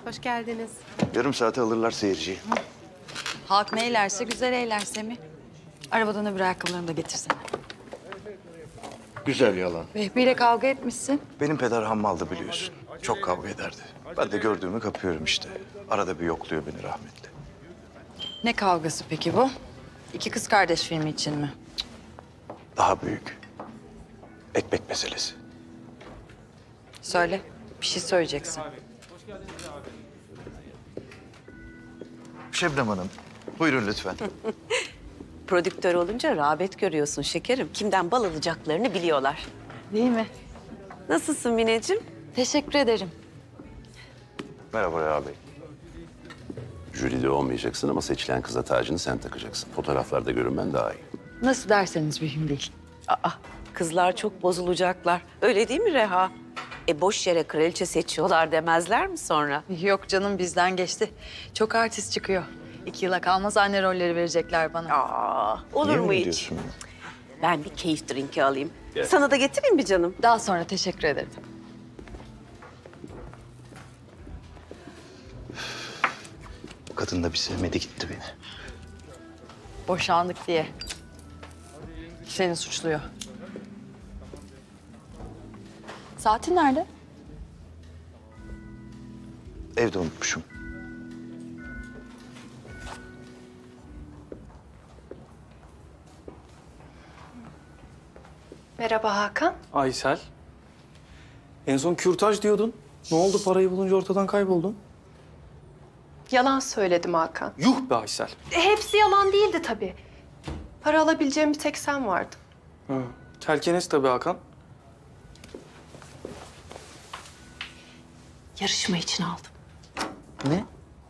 Hoş geldiniz. Yarım saate alırlar seyirciyi. Halk ne eylerse güzel eyler Semih. Arabadan öbür ayakkabılarını da getirsene. Güzel yalan. Vehbi ile kavga etmişsin. Benim peder hammaldı biliyorsun. Çok kavga ederdi. Ben de gördüğümü kapıyorum işte. Arada bir yokluyor beni rahmetli. Ne kavgası peki bu? İki kız kardeş filmi için mi? Daha büyük. Ekmek meselesi. Söyle. Bir şey söyleyeceksin. Şebnem Hanım, buyurun lütfen. Prodüktör olunca rağbet görüyorsun şekerim. Kimden bal alacaklarını biliyorlar. Değil mi? Nasılsın Mineciğim? Teşekkür ederim. Merhaba Reha Bey. Jüride olmayacaksın ama seçilen kıza tacını sen takacaksın. Fotoğraflarda görünmen daha iyi. Nasıl derseniz mühim değil. Aa, kızlar çok bozulacaklar. Öyle değil mi Reha? Boş yere kraliçe seçiyorlar demezler mi sonra? Yok canım bizden geçti. Çok artist çıkıyor. 2 yıla kalmaz anne rolleri verecekler bana. Aa, olur Niye mu öyle hiç? diyorsun ya? Ben bir keyif drinki alayım. Sana da getireyim mi canım? Daha sonra teşekkür ederim. Kadın da bir sevmedi gitti beni. Boşandık diye. Seni suçluyor. Saatin nerede? Evde unutmuşum. Merhaba Hakan. Aysel. En son kürtaj diyordun. Ne oldu parayı bulunca ortadan kayboldun? Yalan söyledim Hakan. Yuh be Aysel. Hepsi yalan değildi tabii. Para alabileceğim bir tek sen vardın. Ha. Kelkenes tabii Hakan. Yarışma için aldım. Ne?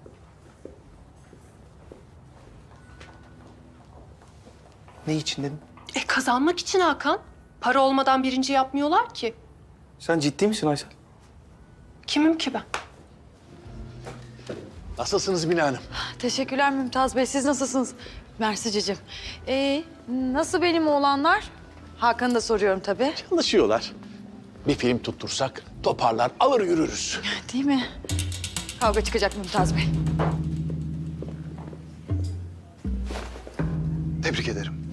Ne için dedim? Kazanmak için Hakan. Para olmadan birinci yapmıyorlar ki. Sen ciddi misin Aysel? Kimim ki ben? Nasılsınız Mine Hanım? Teşekkürler Mümtaz Bey. Siz nasılsınız? Mersi cicim. Nasıl benim oğlanlar? Hakan'ı da soruyorum tabii. Çalışıyorlar. Bir film tuttursak toparlar, alır yürürüz. Değil mi? Kavga çıkacak Mümtaz Bey. Tebrik ederim.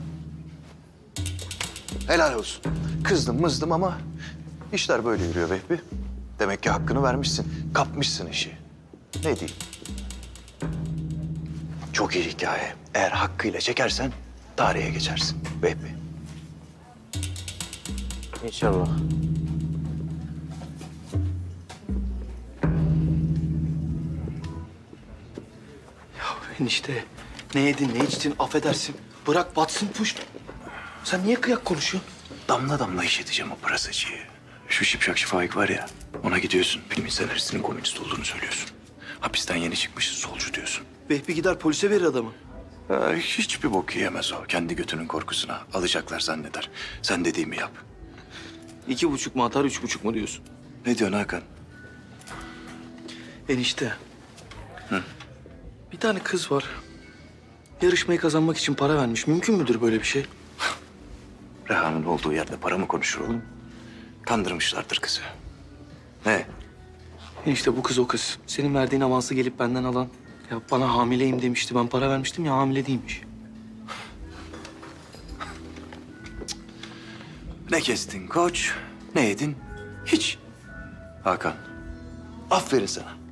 Helal olsun. Kızdım mızdım ama işler böyle yürüyor Vehbi. Demek ki hakkını vermişsin, kapmışsın işi. Ne diyeyim? Çok iyi hikaye. Eğer hakkıyla çekersen tarihe geçersin Vehbi. İnşallah. Ya enişte ne yedin ne içtin affedersin. Bırak batsın puş. Sen niye kıyak konuşuyorsun? Damla damla işleteceğim o pırasacıyı. Şu şipşakçı Faik var ya, ona gidiyorsun. Filmin senaristinin komünist olduğunu söylüyorsun. Hapisten yeni çıkmış, solcu diyorsun. Vehbi gider polise verir adamı. Hiçbir bok yiyemez o. Kendi götünün korkusuna. Alacaklar zanneder. Sen dediğimi yap. 2,5 mu atar 3,5 mu diyorsun? Ne diyorsun Hakan? Enişte. Bir tane kız var. Yarışmayı kazanmak için para vermiş. Mümkün müdür böyle bir şey? Reha'nın olduğu yerde para mı konuşur oğlum? Kandırmışlardır kızı. Ne? Enişte bu kız o kız. Senin verdiğin avansı gelip benden alan. Ya bana hamileyim demişti. Ben para vermiştim ya hamile değilmiş. Ne kestin koç, ne yedin? Hiç. Hakan, aferin sana.